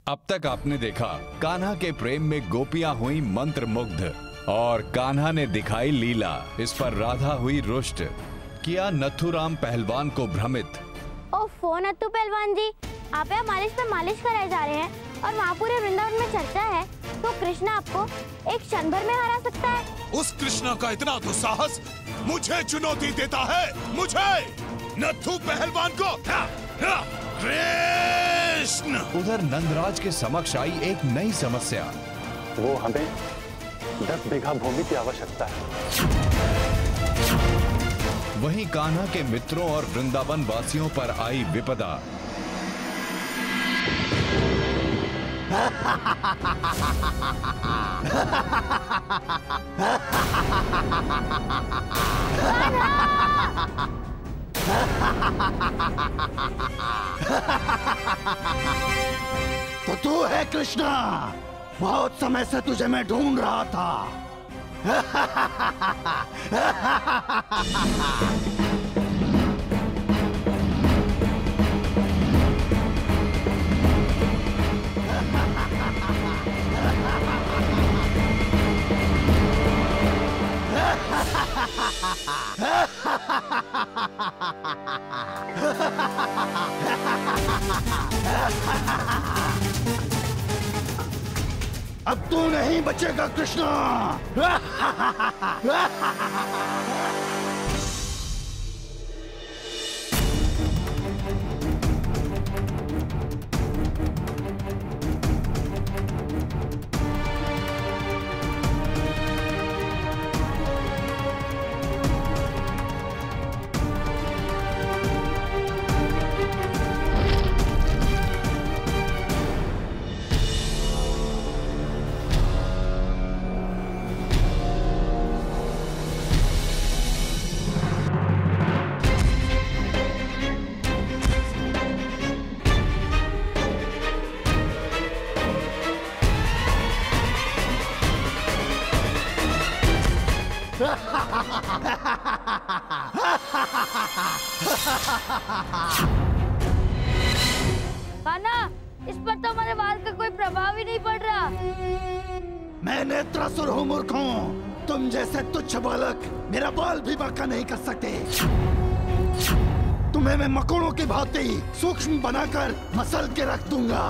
अब तक आपने देखा कान्हा के प्रेम में गोपियां हुई मंत्रमुग्ध और कान्हा ने दिखाई लीला। इस पर राधा हुई रुष्ट, किया नथुराम पहलवान को भ्रमित। ओफो नथु पहलवान जी, आप यहाँ मालिश पे मालिश कराए जा रहे हैं और वहाँ पूरे वृंदावन में चर्चा है, तो कृष्णा आपको एक क्षण भर में हरा सकता है। उस कृष्णा का इतना दुस्साहस मुझे चुनौती देता है, मुझे नथु पहलवान को। कृष्ण! उधर नंदराज के समक्ष आई एक नई समस्या। वो हमें 10 बीघा भूमि की आवश्यकता है। वहीं कान्हा के मित्रों और वृंदावन वासियों पर आई विपदा। तो तू है कृष्णा, बहुत समय से तुझे मैं ढूंढ रहा था। अब तू नहीं बचेगा कृष्णा। कान्हा, इस पर तो हमारे बाल का कोई प्रभाव ही नहीं पड़ रहा। मैं नेत्रासुर हूँ मूर्ख हूँ। तुम जैसे तुच्छ बालक मेरा बाल भी बांका नहीं कर सकते। तुम्हें मैं मकोड़ों की भांति सूक्ष्म बनाकर मसल के रख दूंगा।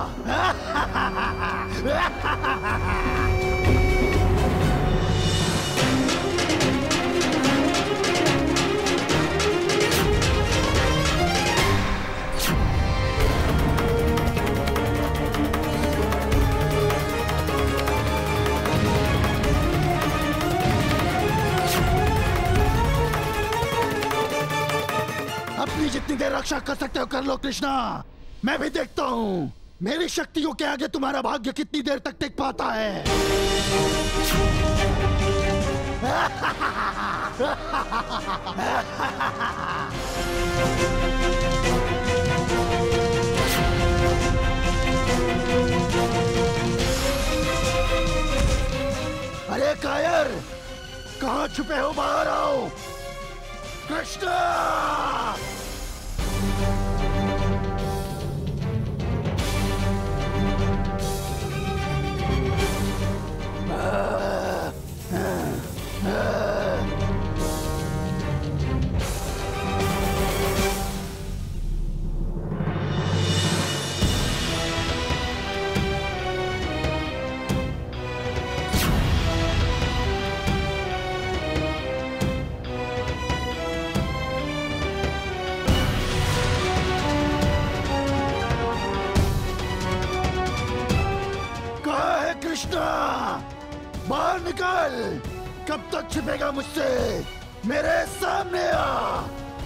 अपनी जितनी देर रक्षा कर सकते हो कर लो कृष्णा। मैं भी देखता हूँ मेरी शक्तियों के आगे तुम्हारा भाग्य कितनी देर तक टिक पाता है। अरे कायर, कहाँ छुपे हो? बाहर आओ कृष्णा। कृष्णा, बाहर निकल। कब तक छिपेगा मुझसे? मेरे सामने आ।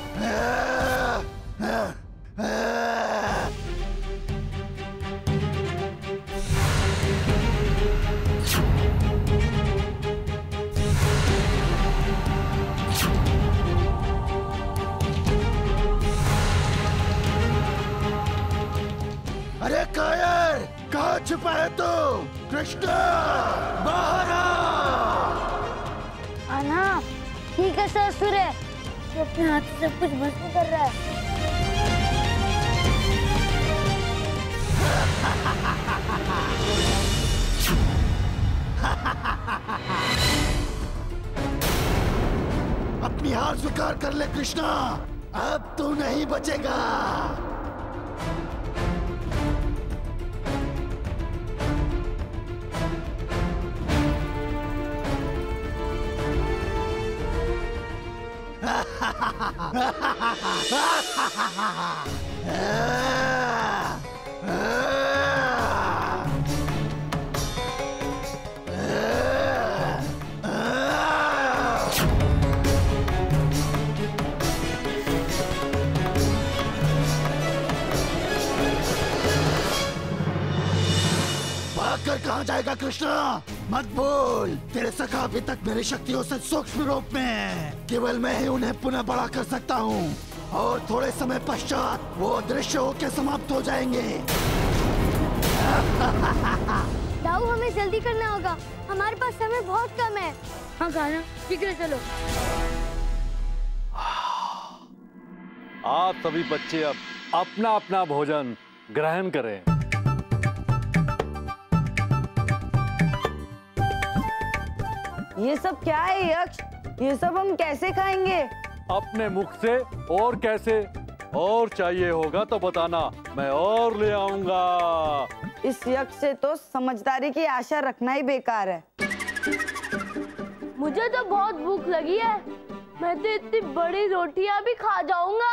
अरे कायर, कहाँ छुपा है तू? कृष्णा, बाहर आ। कान्हा, ठीक है ससुर है, तो अपने हाथ से सब कुछ भस्म कर रहा है। कर ले कृष्णा, अब तू नहीं बचेगा। भागकर कहाँ जाएगा कृष्णा? मत भूल, तेरे सखा अभी तक मेरी शक्तियों से सूक्ष्म रूप में है। केवल मैं ही उन्हें पुनः बड़ा कर सकता हूँ और थोड़े समय पश्चात वो अदृश्य होकर समाप्त हो जाएंगे। दाऊ, हमें जल्दी करना होगा, हमारे पास समय बहुत कम है। हाँ कान्हा, शीघ्र चलो। आप सभी बच्चे अब अपना अपना भोजन ग्रहण करें। ये सब क्या है यक्ष? ये सब हम कैसे खाएंगे? अपने मुख से। और कैसे? और चाहिए होगा तो बताना, मैं और ले आऊंगा। इस यक्ष से तो समझदारी की आशा रखना ही बेकार है। मुझे तो बहुत भूख लगी है, मैं तो इतनी बड़ी रोटियां भी खा जाऊंगा।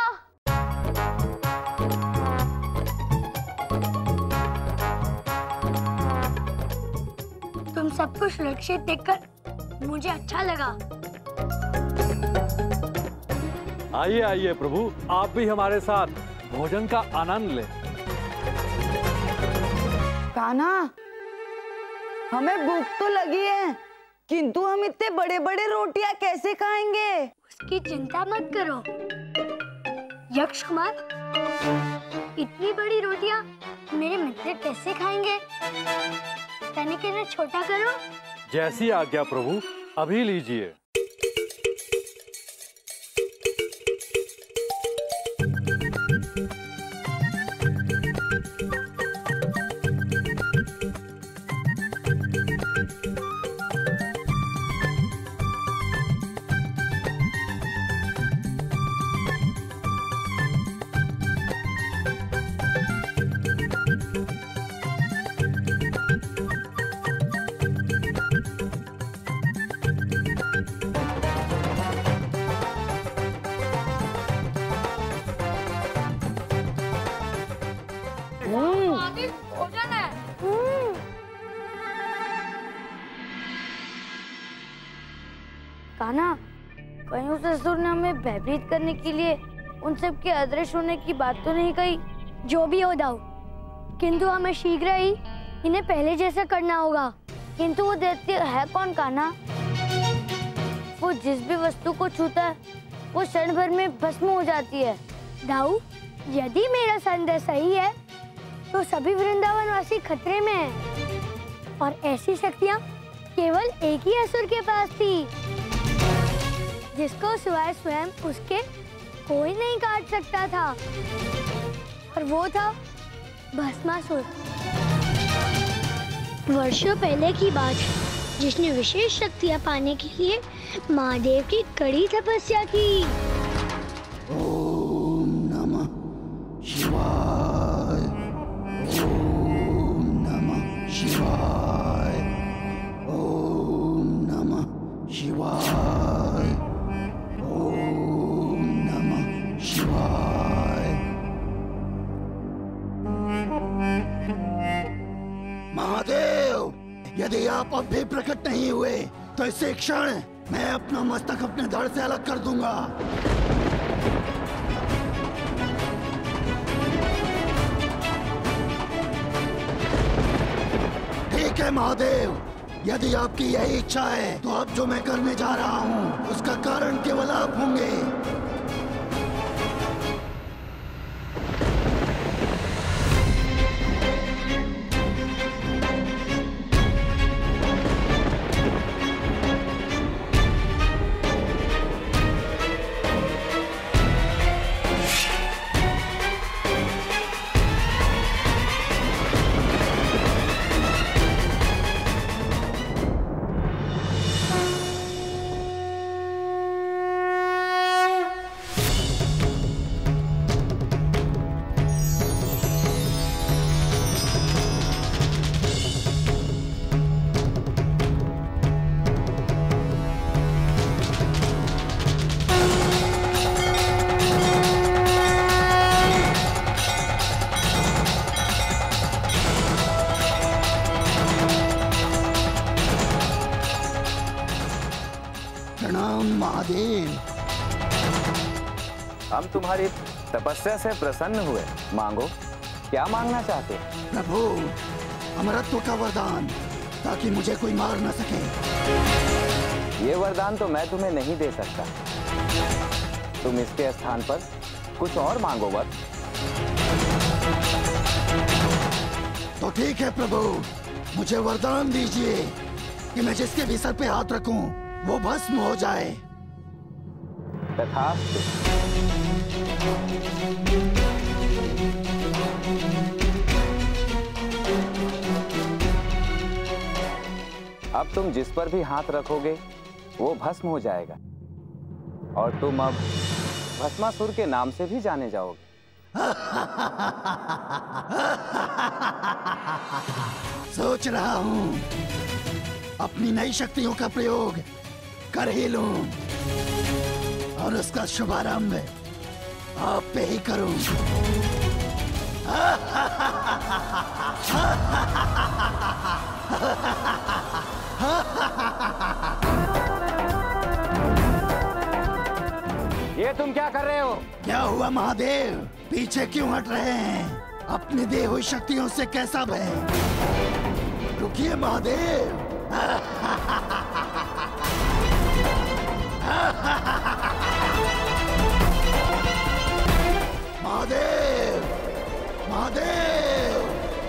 तुम सबको सुरक्षित देखकर मुझे अच्छा लगा। आइए आइए प्रभु, आप भी हमारे साथ भोजन का आनंद लें। कान्हा, हमें भूख तो लगी है, किंतु हम इतने बड़े बड़े रोटियां कैसे खाएंगे? उसकी चिंता मत करो यक्ष कुमार, इतनी बड़ी रोटियां मेरे मित्र कैसे खाएंगे? तनिक इन्हें छोटा करो। जैसी आज्ञा प्रभु, अभी लीजिए। भोजन है। कान्हा, कहीं उस असुर ने हमें भयभीत करने के लिए उन सब के अदृश्य होने की बात तो नहीं कही? जो भी हो दाऊ, किंतु हमें शीघ्र ही इन्हें पहले जैसा करना होगा। किंतु वो दैत्य है कौन कान्हा? वो जिस भी वस्तु को छूता है वो क्षण भर में भस्म हो जाती है। दाऊ, यदि मेरा संदेह सही है तो सभी वृंदावन वासी खतरे में हैं और ऐसी शक्तियां केवल एक ही असुर के पास थी, जिसको सिवाय स्वयं उसके कोई नहीं काट सकता था, और वो था भस्मासुर। वर्षों पहले की बात है, जिसने विशेष शक्तियां पाने के लिए महादेव की कड़ी तपस्या की। ओम नमः शिवाय, ओम नमः शिवाय, ओम नमः शिवाय, ओम नमः शिवाय। महादेव, यदि आप अब भी प्रकट नहीं हुए तो इसी क्षण मैं अपना मस्तक अपने धड़ से अलग कर दूंगा। ठीक है महादेव, यदि आपकी यही इच्छा है तो अब जो मैं करने जा रहा हूँ उसका कारण केवल आप होंगे। हम तुम्हारी तपस्या से प्रसन्न हुए। मांगो, क्या मांगना चाहते हो? प्रभु, अमरत्व का वरदान, ताकि मुझे कोई मार न सके। ये वरदान तो मैं तुम्हें नहीं दे सकता। तुम इसके स्थान पर कुछ और मांगो बस। तो ठीक है प्रभु, मुझे वरदान दीजिए कि मैं जिसके भी सर पे हाथ रखूं वो भस्म हो जाए। तथास्तु। अब तुम जिस पर भी हाथ रखोगे वो भस्म हो जाएगा और तुम अब भस्मासुर के नाम से भी जाने जाओगे। सोच रहा हूं अपनी नई शक्तियों का प्रयोग कर ही लूं और उसका शुभारंभ आप पे ही करूं। ये तुम क्या कर रहे हो? क्या हुआ महादेव, पीछे क्यों हट रहे हैं? अपनी दी हुई शक्तियों से कैसा भय? रुकिए महादेव। महादेव, महादेव।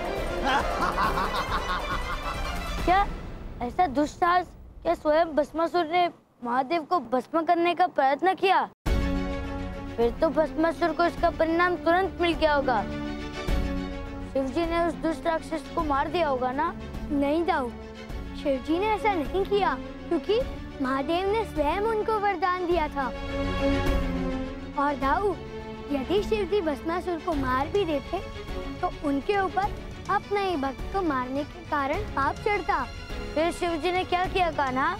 क्या ऐसा दुस्साहस क्या स्वयं भस्मासुर ने महादेव को भस्म करने का प्रयत्न किया? फिर तो भस्मासुर को इसका परिणाम तुरंत मिल गया होगा। शिवजी ने उस दुष्ट राक्षस को मार दिया होगा ना? नहीं दाऊ, शिवजी ने ऐसा नहीं किया क्योंकि महादेव ने स्वयं उनको वरदान दिया था। और दाऊ, यदि शिवजी भस्मासुर को मार भी देते तो उनके ऊपर अपने ही भक्त को मारने के कारण पाप चढ़ता। फिर शिवजी ने क्या किया कान्हा?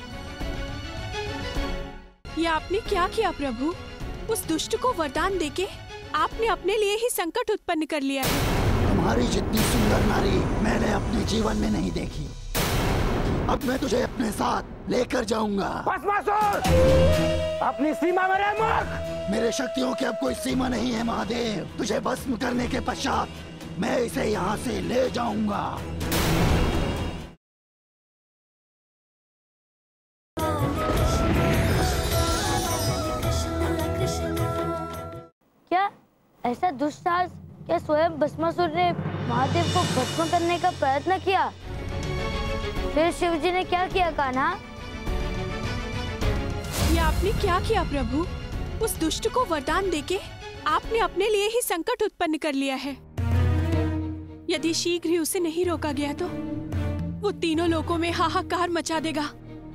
ये आपने क्या किया प्रभु? उस दुष्ट को वरदान देके आपने अपने लिए ही संकट उत्पन्न कर लिया है। तुम्हारी जितनी सुंदर नारी मैंने अपने जीवन में नहीं देखी। अब मैं तुझे अपने साथ लेकर जाऊंगा। भस्मासुर, अपनी सीमा में रह मूर्ख। मेरे शक्तियों की अब कोई सीमा नहीं है महादेव। तुझे भस्म करने के पश्चात मैं इसे यहाँ से ले जाऊंगा। क्या ऐसा दुस्साहस क्या स्वयं भस्मासुर ने महादेव को भस्म करने का प्रयत्न किया? फिर शिवजी ने क्या किया कान्हा? ये आपने क्या किया प्रभु? उस दुष्ट को वरदान देके आपने अपने लिए ही संकट उत्पन्न कर लिया है। यदि शीघ्र ही उसे नहीं रोका गया तो वो तीनों लोकों में हाहाकार मचा देगा।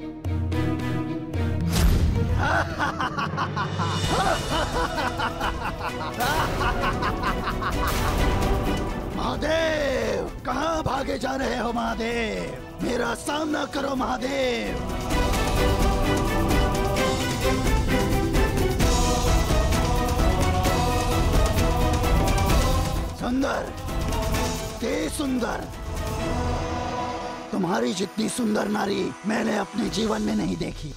महादेव, कहाँ भागे जा रहे हो महादेव? मेरा सामना करो महादेव। सुंदर, ते सुंदर, तुम्हारी जितनी सुंदर नारी मैंने अपने जीवन में नहीं देखी।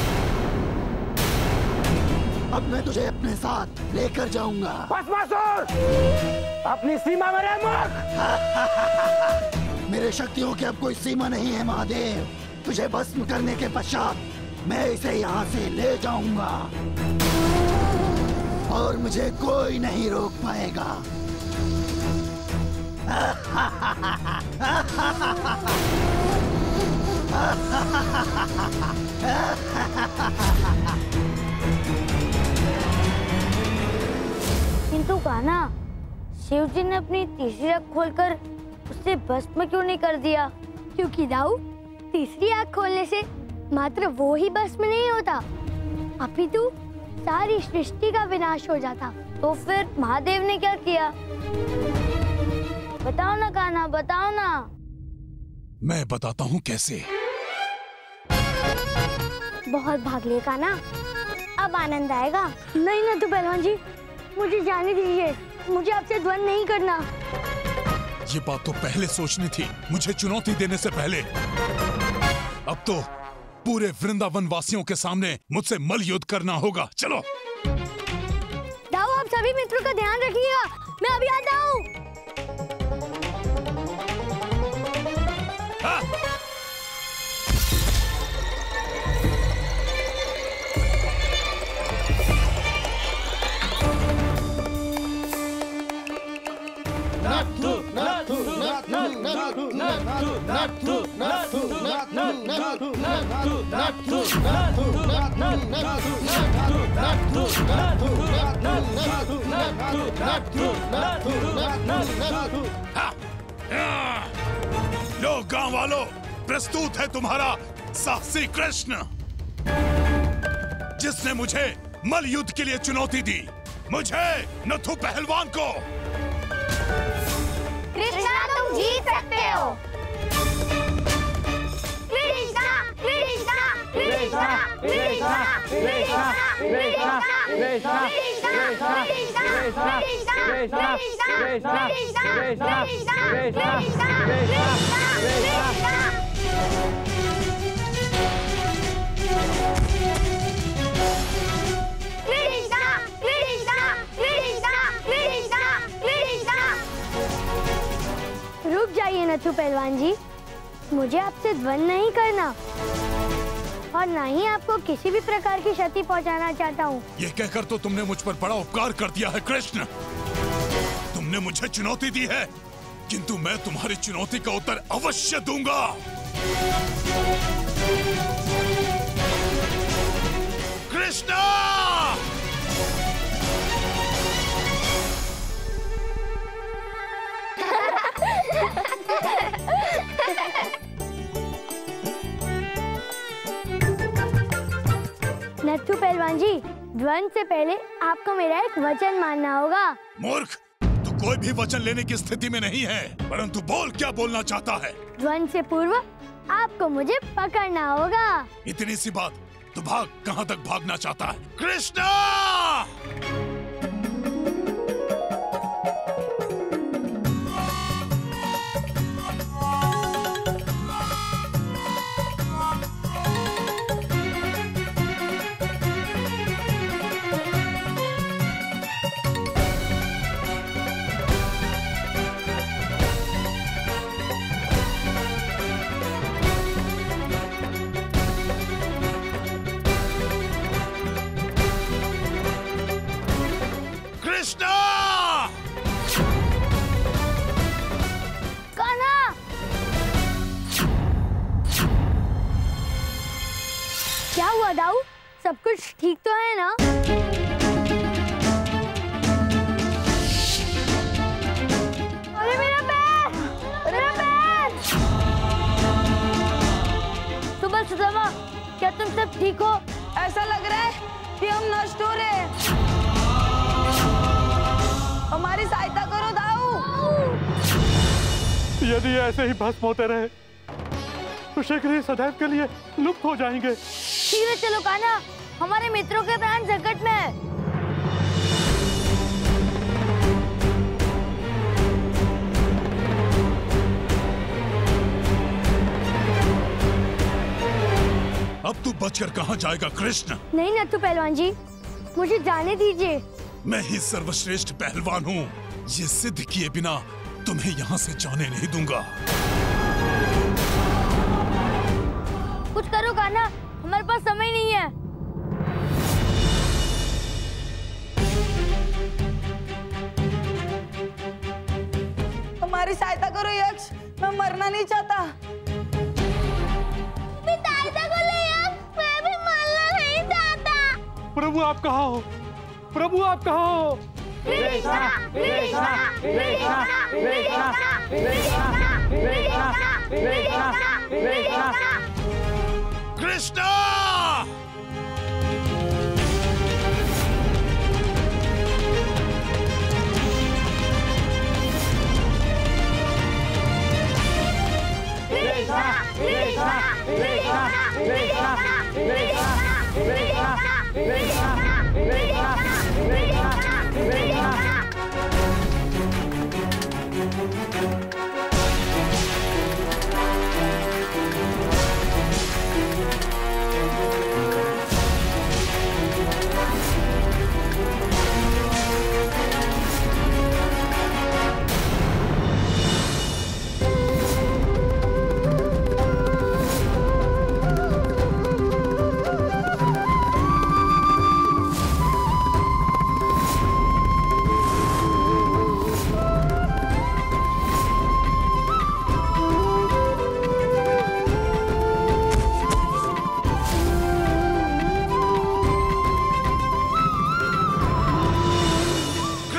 अब मैं तुझे अपने साथ लेकर जाऊंगा। भस्मासुर, अपनी सीमा में रह मूर्ख। मेरे शक्तियों की अब कोई सीमा नहीं है महादेव। तुझे भस्म करने के पश्चात मैं इसे यहाँ से ले जाऊंगा और मुझे कोई नहीं रोक पाएगा। किंतु कान्हा, शिवजी ने अपनी तीसरी आँख खोलकर उससे भस्म क्यों नहीं कर दिया? क्योंकि दाऊ, तीसरी आँख खोलने से मात्र वो ही भस्म नहीं होता, अपितु सारी सृष्टि का विनाश हो जाता। तो फिर महादेव ने क्या किया? बताओ ना कान्हा, बताओ ना। मैं बताता हूँ कैसे। बहुत भाग लिया कान्हा, अब आनंद आएगा। नहीं ना तो पहलवान जी, मुझे जाने दीजिए, मुझे आपसे द्वंद नहीं करना। ये बात तो पहले सोचनी थी, मुझे चुनौती देने से पहले। अब तो पूरे वृंदावन वासियों के सामने मुझसे मल युद्ध करना होगा। चलो। दाऊ सभी मित्रों का ध्यान रखिएगा। मैं अभी आता हूँ। लो गांव वालों, प्रस्तुत है तुम्हारा साहसी कृष्ण, जिसने मुझे मल युद्ध के लिए चुनौती दी, मुझे नथु पहलवान को। कृष्णा, तुम जीत सकते हो। कृष्णा, कृष्णा, कृष्णा, कृष्णा, कृष्णा, कृष्णा, कृष्णा, रुक जाइए नथु पहलवान जी, मुझे आपसे द्वंद नहीं करना और ना ही आपको किसी भी प्रकार की क्षति पहुंचाना चाहता हूँ। ये कहकर तो तुमने मुझ पर बड़ा उपकार कर दिया है कृष्ण। तुमने मुझे चुनौती दी है, किंतु मैं तुम्हारी चुनौती का उत्तर अवश्य दूंगा। कृष्ण! नथु पहलवान जी, द्वंद से पहले आपको मेरा एक वचन मानना होगा। मूर्ख, तू कोई भी वचन लेने की स्थिति में नहीं है, परंतु बोल, क्या बोलना चाहता है? द्वंद से पूर्व आपको मुझे पकड़ना होगा। इतनी सी बात, तो भाग, कहाँ तक भागना चाहता है? कृष्णा! क्या हुआ दाऊ, सब कुछ ठीक तो है ना? अरे मेरा पैर, मेरा पैर! सुबह सुदामा, क्या तुम सब ठीक हो? ऐसा लग रहा है कि हम नष्ट हो रहे हैं। हमारी सहायता करो दाऊ। यदि ऐसे ही भस्म होते रहे तो शीघ्र ही सदैव के लिए लुप्त हो जाएंगे। शीघ्र चलो कान्हा, हमारे मित्रों के प्राण संकट में है। अब तू बचकर कहाँ जाएगा कृष्ण? नहीं नथु पहलवान जी, मुझे जाने दीजिए। मैं ही सर्वश्रेष्ठ पहलवान हूँ, ये सिद्ध किए बिना तुम्हें यहाँ से जाने नहीं दूंगा। कुछ करो कान्हा, हमारे पास समय नहीं है। हमारी सहायता करो यक्ष, मैं मरना नहीं चाहता। सहायता करो यक्ष, मैं भी मरना नहीं चाहता। प्रभु आप कहाँ हो? प्रभु आप कहाँ हो? कृष्णा, कृष्णा, कृष्णा, कृष्णा, कृष्णा, कृष्णा, कृष्णा, कृष्णा, कृष्णा!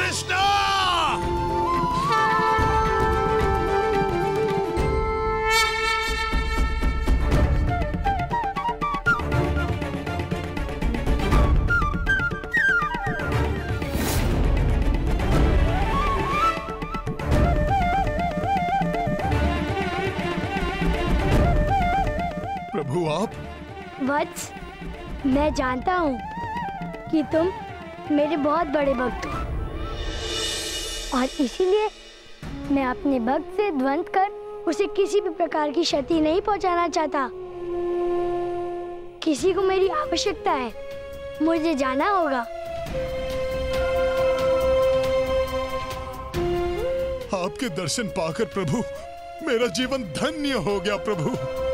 कृष्णा! प्रभु आप? वत्स, मैं जानता हूँ कि तुम मेरे बहुत बड़े भक्त हो और इसीलिए मैं अपने भक्त से द्वंद्व कर उसे किसी भी प्रकार की क्षति नहीं पहुंचाना चाहता। किसी को मेरी आवश्यकता है, मुझे जाना होगा। आपके दर्शन पाकर प्रभु मेरा जीवन धन्य हो गया प्रभु।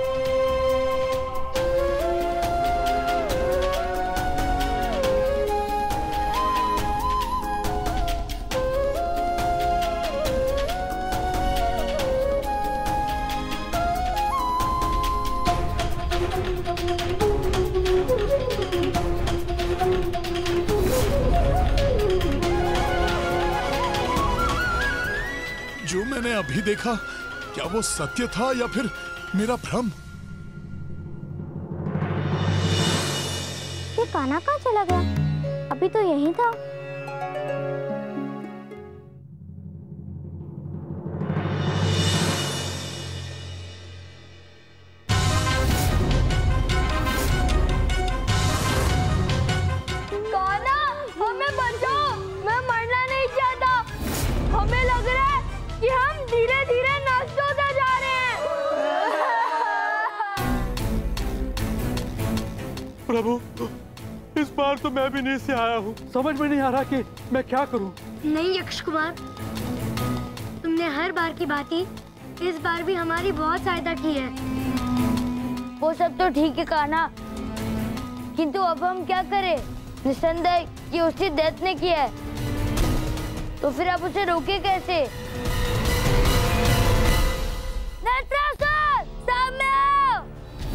जो मैंने अभी देखा, क्या वो सत्य था या फिर मेरा भ्रम? ये कान्हा कहाँ चला गया? अभी तो यहीं था। कान्हा, हमें बचाओ! मैं मरना नहीं चाहता। हमें लग रहा है कि हम धीरे धीरे नष्ट होते जा रहे हैं। प्रभु, इस बार तो मैं भी नींद से आया हूँ। समझ में नहीं आ रहा कि मैं क्या करूँ। नहीं यक्ष कुमार, तुमने हर बार की भांति इस बार भी हमारी बहुत सहायता की है। वो सब तो ठीक है कान्हा, किंतु अब हम क्या करें? निसंदेह कि उसी दैत्य ने किया है, तो फिर आप उसे रोके कैसे? नेत्रासुर, सामने आओ!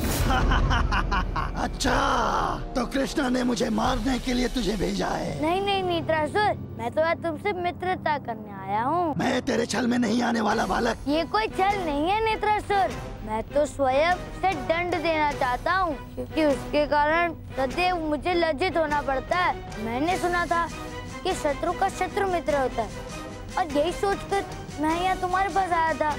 अच्छा, तो कृष्णा ने मुझे मारने के लिए तुझे भेजा है? नहीं नहीं नेत्रासुर, मैं तो आज तुमसे मित्रता करने आया हूँ। मैं तेरे छल में नहीं आने वाला बालक। ये कोई छल नहीं है नेत्रासुर, मैं तो स्वयं से दंड देना चाहता हूँ, क्योंकि उसके कारण सदैव मुझे लज्जित होना पड़ता है। मैंने सुना था कि शत्रु का शत्रु मित्र होता है, और यही सोचकर मैं यहाँ तुम्हारे पास आया था।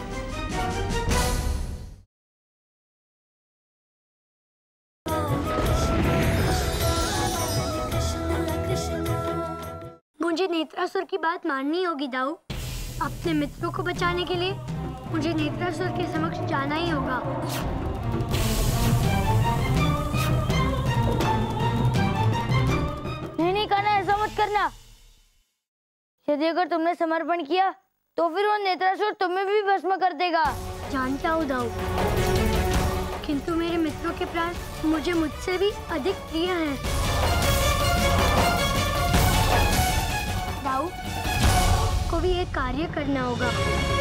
मुझे नेत्रासुर की बात माननी होगी दाऊ। अपने मित्रों को बचाने के लिए मुझे नेत्रासुर के समक्ष जाना ही होगा। नहीं कान्हा, ऐसा मत करना। यदि अगर तुमने समर्पण किया तो फिर वो नेत्रासुर तुम्हें भी भस्म कर देगा। जानता हूँ दाऊ, किंतु मेरे मित्रों के प्राण मुझे मुझसे भी अधिक प्रिय हैं। दाऊ को भी एक कार्य करना होगा।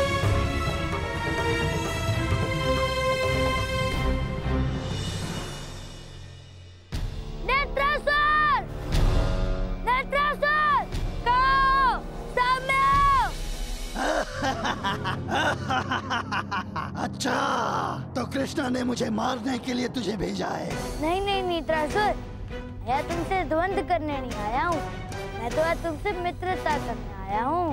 नेत्रासुर! नेत्रासुर! कहो! सामने आओ! अच्छा, तो कृष्णा ने मुझे मारने के लिए तुझे भेजा है? नहीं नहीं नेत्रासुर, मैं तुमसे द्वंद्व करने नहीं आया हूँ। मैं तो आज तुमसे मित्रता करने आया हूँ।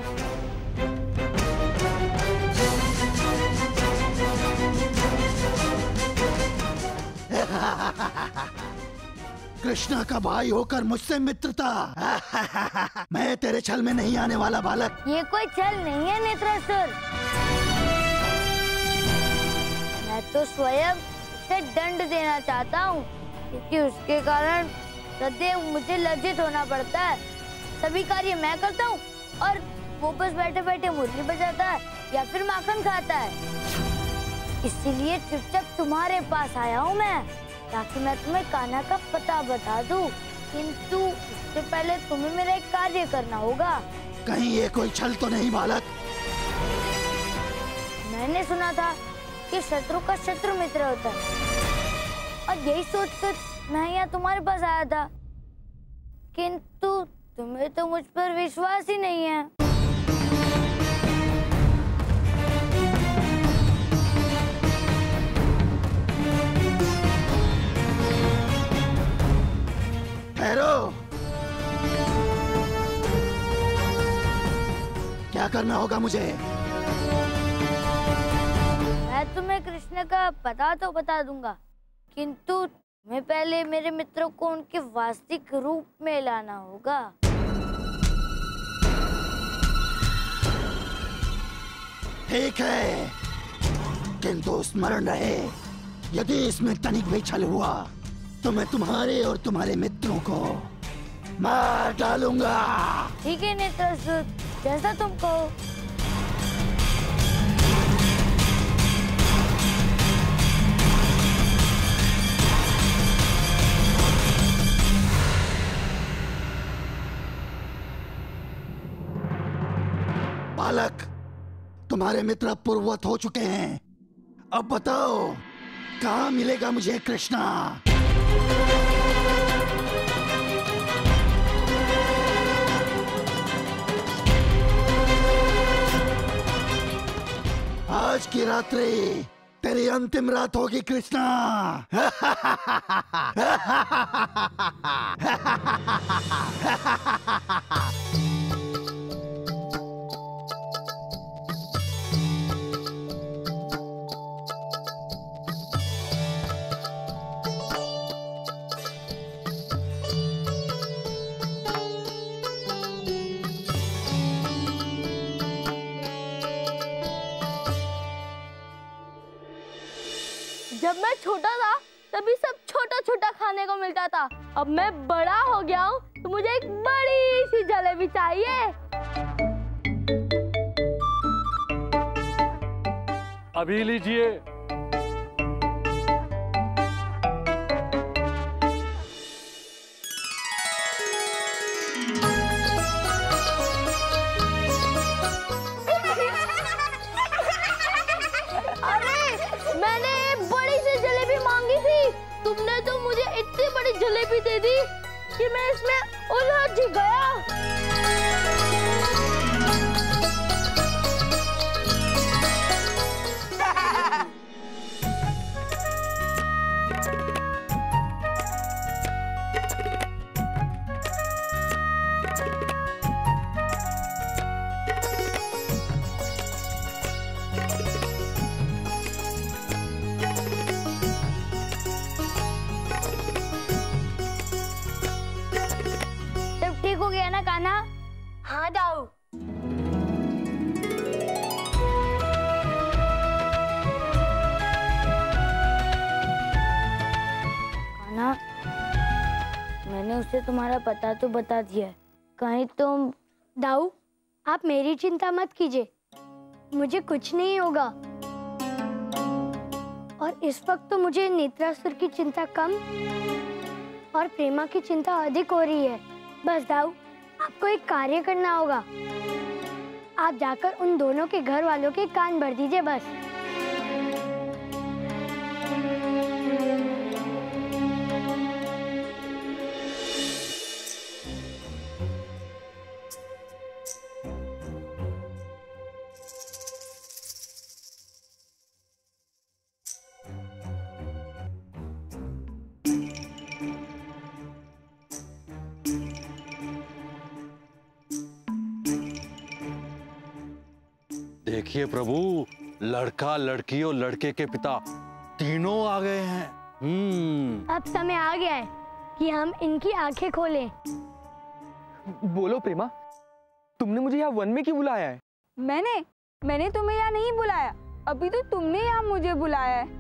कृष्णा का भाई होकर मुझसे मित्रता? मैं तेरे छल में नहीं आने वाला बालक। ये कोई छल नहीं है नेत्रासुर, मैं तो स्वयं उसे दंड देना चाहता हूँ, क्योंकि उसके कारण सदैव मुझे लज्जित होना पड़ता है। सभी कार्य मैं करता हूँ और वो बस बैठे बैठे मुरली बजाता है या फिर माखन खाता है। इसीलिए चुपचाप तुम्हारे पास आया हूँ मैं, ताकि मैं तुम्हें कान्हा का पता बता दूं। किंतु उससे पहले तुम्हें मेरा एक कार्य करना होगा। कहीं ये कोई छल तो नहीं बालक? मैंने सुना था कि शत्रु का शत्रु मित्र होता है, और यही सोचकर मैं यहाँ तुम्हारे पास आया था। किंतु तुम्हें तो मुझ पर विश्वास ही नहीं है। ठहरो। क्या करना होगा मुझे? मैं तुम्हें कृष्ण का पता तो बता दूंगा, किंतु तुम्हें पहले मेरे मित्रों को उनके वास्तविक रूप में लाना होगा। ठीक है, किंतु स्मरण रहे, यदि इसमें तनिक भी छल हुआ तो मैं तुम्हारे और तुम्हारे मित्रों को मार डालूंगा। ठीक है नेत्रासुर, जैसा तुम कहो। बालक, तुम्हारे मित्र पूर्ववत हो चुके हैं। अब बताओ, कहाँ मिलेगा मुझे कृष्णा? आज की रात्रि तेरी अंतिम रात होगी कृष्णा। जब मैं छोटा था तभी सब छोटा छोटा खाने को मिलता था। अब मैं बड़ा हो गया हूँ तो मुझे एक बड़ी सी जलेबी चाहिए। अभी लीजिए। तुमने तो मुझे इतनी बड़ी जलेबी दे दी कि मैं इसमें उलझ गया। हो गया ना कान्हा? हाँ दाऊ। कान्हा, मैंने उसे तुम्हारा पता तो बता दिया है, कहीं तुम। दाऊ, आप मेरी चिंता मत कीजिए, मुझे कुछ नहीं होगा। और इस वक्त तो मुझे नेत्रासुर की चिंता कम और प्रेमा की चिंता अधिक हो रही है। बस दाऊ, आपको एक कार्य करना होगा। आप जाकर उन दोनों के घर वालों के कान भर दीजिए बस। देखिए प्रभु, लड़का, लड़की और लड़के के पिता तीनों आ गए हैं। अब समय आ गया है कि हम इनकी आंखें खोलें। बोलो प्रेमा, तुमने मुझे यहाँ वन में क्यों बुलाया है? मैंने तुम्हें यहाँ नहीं बुलाया, अभी तो तुमने यहाँ मुझे बुलाया है।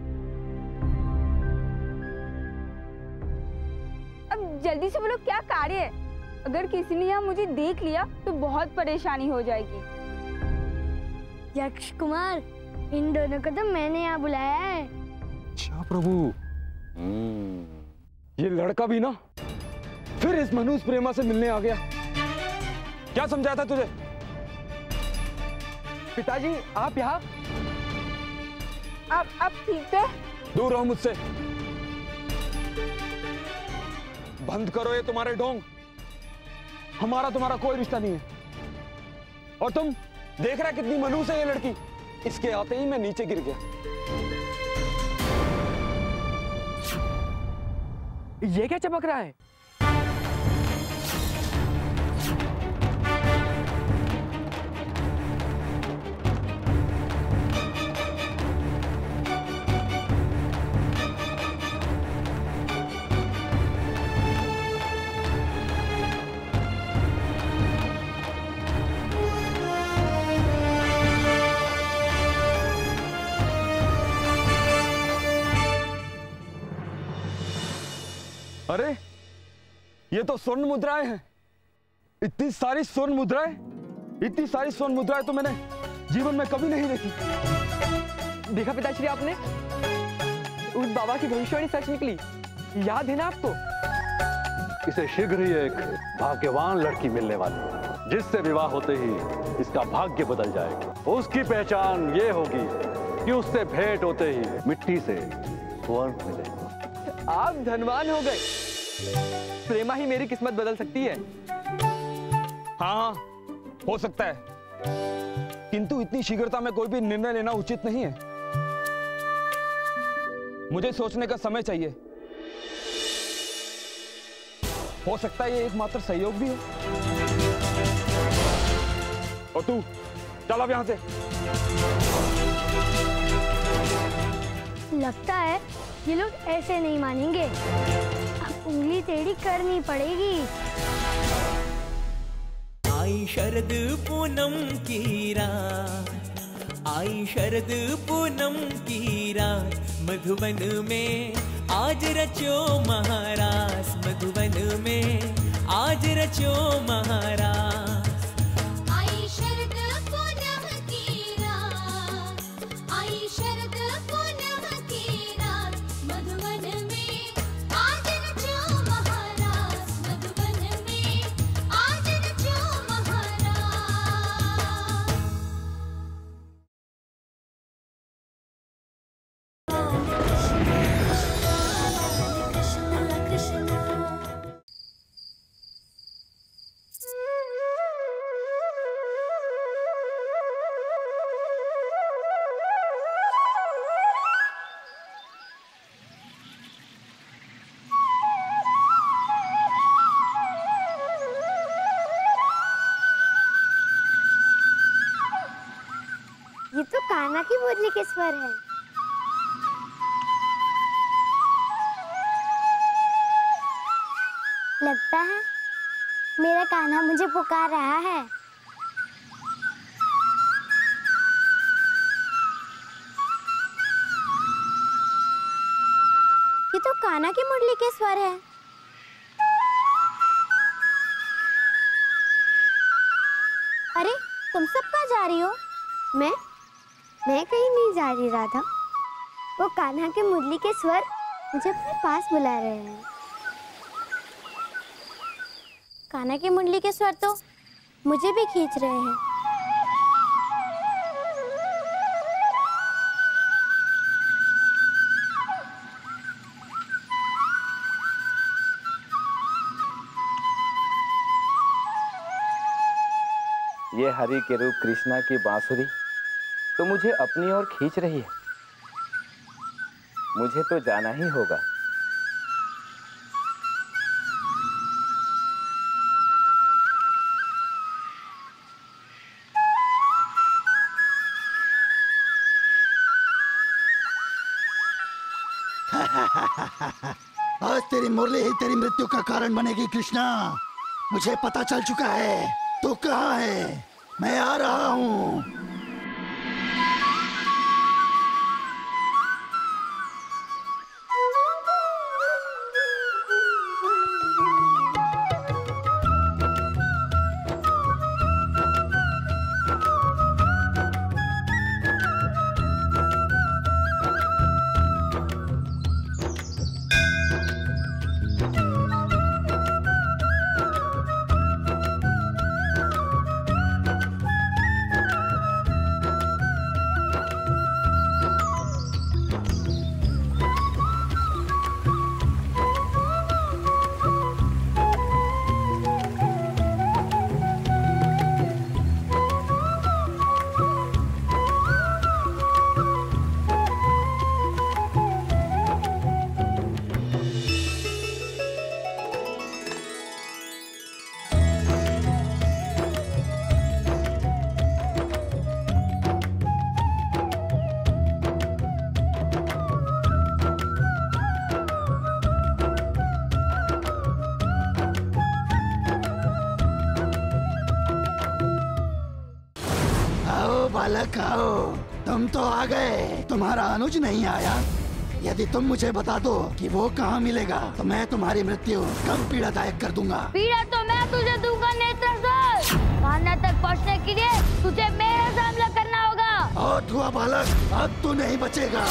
अब जल्दी से बोलो, क्या कार्य है? अगर किसी ने यहाँ मुझे देख लिया तो बहुत परेशानी हो जाएगी। यक्ष कुमार, इन दोनों को तो मैंने यहाँ बुलाया है। अच्छा प्रभु, ये लड़का भी ना फिर इस मनुष्य प्रेमा से मिलने आ गया। क्या समझाया था तुझे? पिताजी, आप यहाँ? आप ठीक है? दूर रहो मुझसे। बंद करो ये तुम्हारे ढोंग। हमारा तुम्हारा कोई रिश्ता नहीं है। और तुम देख रहा कितनी मनहूस है ये लड़की। इसके आते ही मैं नीचे गिर गया। ये क्या चमक रहा है? अरे ये तो स्वर्ण मुद्राएं हैं। इतनी सारी स्वर्ण मुद्राएं, इतनी सारी स्वर्ण मुद्राएं तो मैंने जीवन में कभी नहीं देखी। देखा पिताश्री आपने, उस बाबा की भविष्यवाणी सच निकली। याद है ना आपको? इसे शीघ्र ही एक भाग्यवान लड़की मिलने वाली है, जिससे विवाह होते ही इसका भाग्य बदल जाएगा। उसकी पहचान ये होगी कि उससे भेंट होते ही मिट्टी से स्वर्ण मिलेगा। आप धनवान हो गए। प्रेमा ही मेरी किस्मत बदल सकती है। हाँ, हो सकता है, किंतु इतनी शीघ्रता में कोई भी निर्णय लेना उचित नहीं है। मुझे सोचने का समय चाहिए। हो सकता है ये एकमात्र सहयोग भी हो। और तू चल अब यहां से। लगता है ये लोग ऐसे नहीं मानेंगे। अब उंगली टेढ़ी करनी पड़ेगी। आई शरद पूनम की रात, आई शरद पूनम की रात, मधुबन में आज रचो महारास, मधुबन में आज रचो महारास। आई शरद पूनम की रात, आई शरद पूनम की रात, मधुबन में आज रचो महारास, मधुबन में आज रचो महारास। ये तो कान्हा की मुरली के स्वर है। लगता है मेरा कान्हा मुझे पुकार रहा है। ये तो कान्हा की मुरली के स्वर है। अरे तुम सब कहाँ जा रही हो? मैं कहीं नहीं जा रही राधा। वो कान्हा के मुरली के स्वर मुझे अपने पास बुला रहे हैं। कान्हा के मुरली के स्वर तो मुझे भी खींच रहे हैं। ये हरि के रूप कृष्णा की बांसुरी तो मुझे अपनी ओर खींच रही है। मुझे तो जाना ही होगा। आज तेरी मुरली ही तेरी मृत्यु का कारण बनेगी कृष्णा। मुझे पता चल चुका है तू कहाँ है। मैं आ रहा हूँ। बालक आओ, तुम तो आ गए। तुम्हारा अनुज नहीं आया। यदि तुम मुझे बता दो कि वो कहाँ मिलेगा तो मैं तुम्हारी मृत्यु कम पीड़ादायक कर दूंगा। पीड़ा तो मैं तुझे दूंगा नेत्रासुर। कान्हा तक पहुंचने के लिए तुझे मेरा सामना करना होगा। और हुआ बालक, अब तू नहीं बचेगा।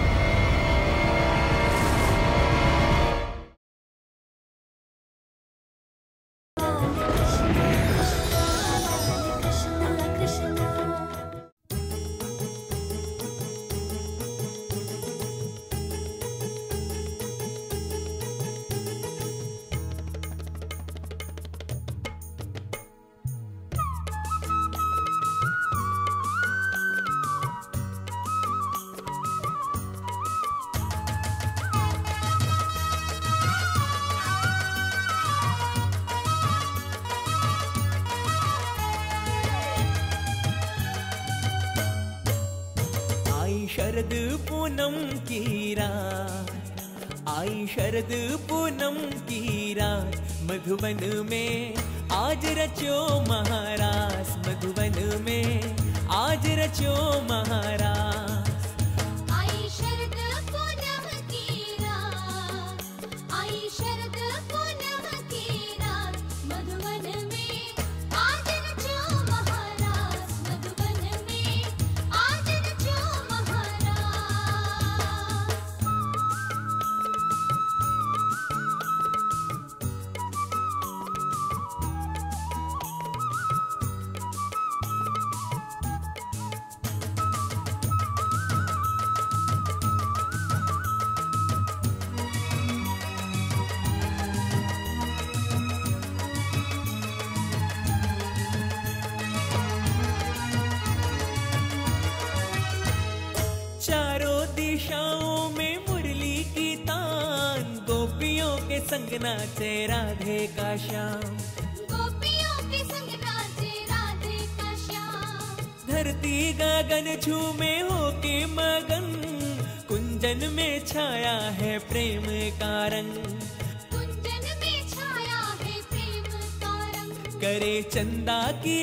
शरद पूनम की रात, आई शरद पूनम की रात, मधुबन में आज रचो महारास, मधुबन में आज रचो महारास। आई शरद पूनम की रात, आई शरद पूनम की रात, मधुबन में आज रचो महारास, मधुबन में आज रचो महारास। चारों दिशाओं में मुरली की तान, गोपियों के संग नाचे राधे का श्याम, गोपियों के संग नाचे राधे का श्याम। धरती गगन झूमे होके मगन, कुंजन में छाया है प्रेम का रंग, कुंजन में छाया है प्रेम का रंग। करे चंदा की,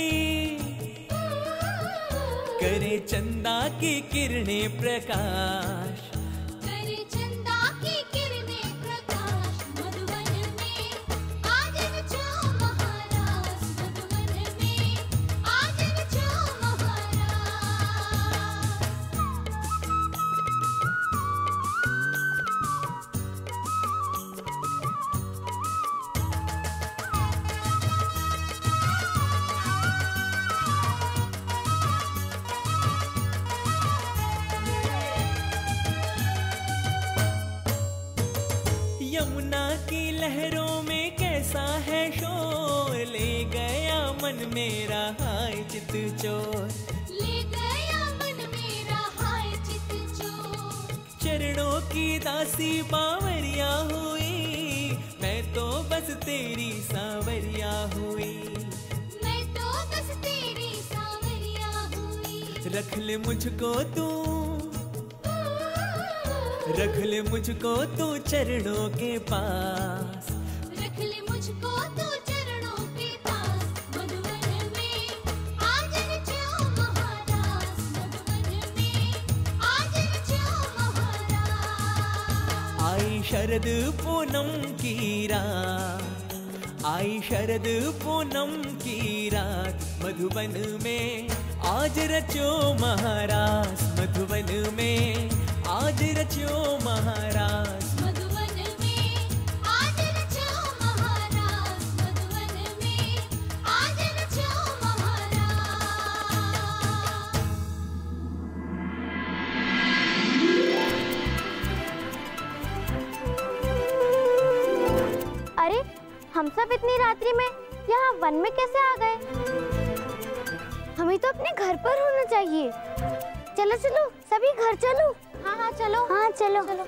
करे चंदा की किरणें प्रकाश, करे चंदा की किरणें प्रकाश, मधुबन में आज रचो महारास, मधुबन में आज रचो महारास। यमुना की लहरों में कैसा है शोर, ले गया मन मेरा हाय चित चोर, ले गया मन मेरा हाय चित चोर। चरणों की दासी बावरिया हुई, मैं तो बस तेरी सांवरिया हुई, मैं तो बस तेरी सांवरिया हुई। रख ले मुझको तू, रख ले मुझको तू चरणों के पास, रख ले मुझको तू चरणों के पास, मधुबन में आज रचो महारास, मधुबन में आज रचो महारास। आई शरद पूनम की रात, आई शरद पूनम की रात, मधुबन में आज रचो महारास, मधुबन में आज रचो महारास, मधुबन में आज रचो महारास, मधुबन में आज रचो महारास। अरे हम सब इतनी रात्रि में यहाँ वन में कैसे आ गए? हमें तो अपने घर पर होना चाहिए। चलो चलो सभी घर चलो। हाँ हाँ चलो। हाँ चलो, चलो।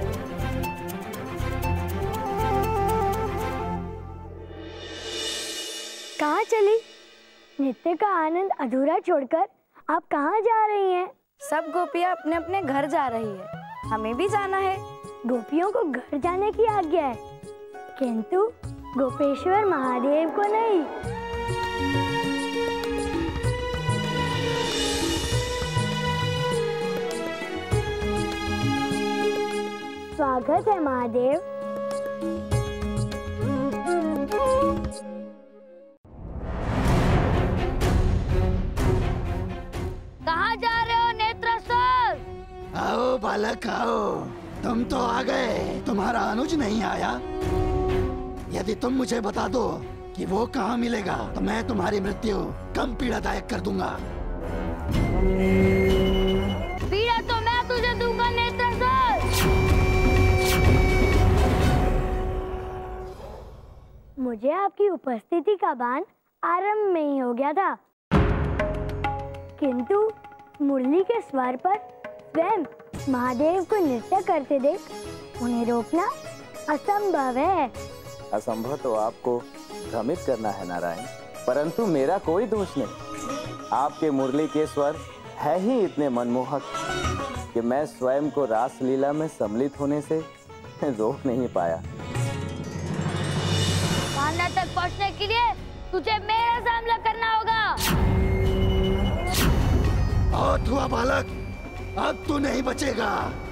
कहाँ चली? नृत्य का आनंद अधूरा छोड़कर आप कहाँ जा रही हैं? सब गोपियाँ अपने अपने घर जा रही है, हमें भी जाना है। गोपियों को घर जाने की आज्ञा है, किंतु गोपेश्वर महादेव को नहीं। स्वागत है महादेव। कहाँ जा रहे हो नेत्रासुर? आओ बालक आओ, तुम तो आ गए, तुम्हारा अनुज नहीं आया? यदि तुम मुझे बता दो कि वो कहाँ मिलेगा तो मैं तुम्हारी मृत्यु कम पीड़ादायक कर दूंगा। पीड़ा तो मैं तुझे दूंगा नेत्रासुर। मुझे आपकी उपस्थिति का भान आरंभ में ही हो गया था, किंतु मुरली के स्वर पर स्वयं महादेव को नृत्य करते देख उन्हें रोकना असंभव है। असंभव तो आपको भ्रमित करना है नारायण, परंतु मेरा कोई दोष नहीं। आपके मुरली के स्वर है ही इतने मनमोहक कि मैं स्वयं को रासलीला में सम्मिलित होने से रोक नहीं पाया। कान्हा तक पहुंचने के लिए तुझे मेरा सामना करना होगा। और हुआ बालक, अब तू नहीं बचेगा।